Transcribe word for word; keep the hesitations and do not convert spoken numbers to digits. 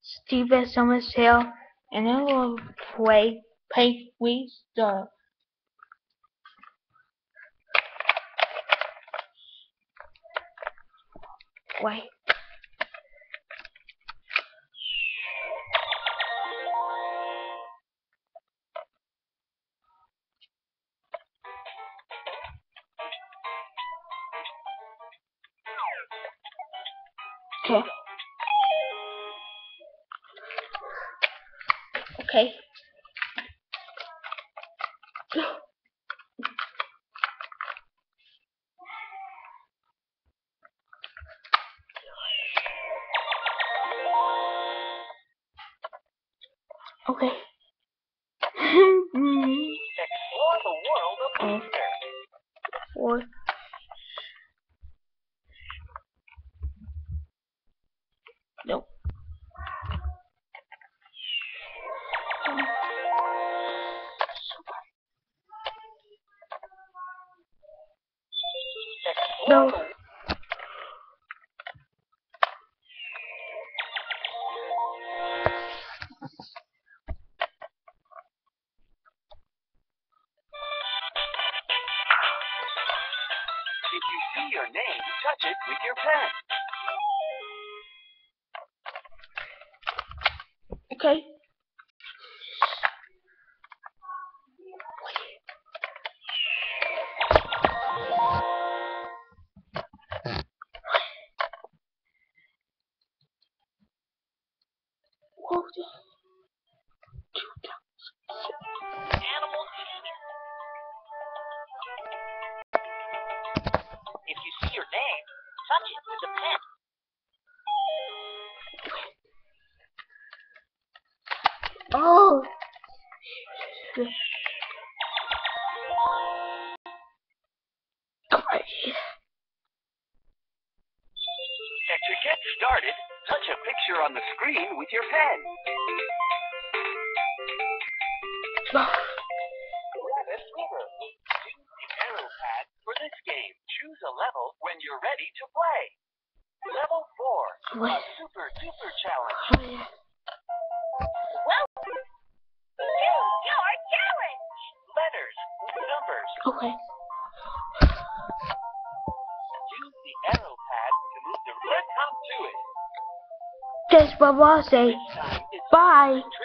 Steve Summer's tail, and it will play play with the wait. Okay. Okay. Okay. Explore the world of Leapster. Four. Nope. No. If you see your name, touch it with your pen. Okay. Animal genius. If you see your name, touch it with a pen. Oh. And to get started, touch a picture on the screen with your pen. Rabbit River. Use the arrow pad for this game. Choose a level when you're ready to play. Level four, a super duper challenge. Welcome to your challenge. Letters, numbers. Okay. Use the arrow pad to move the. Let's hop to it. Just Baba say This time it's bye.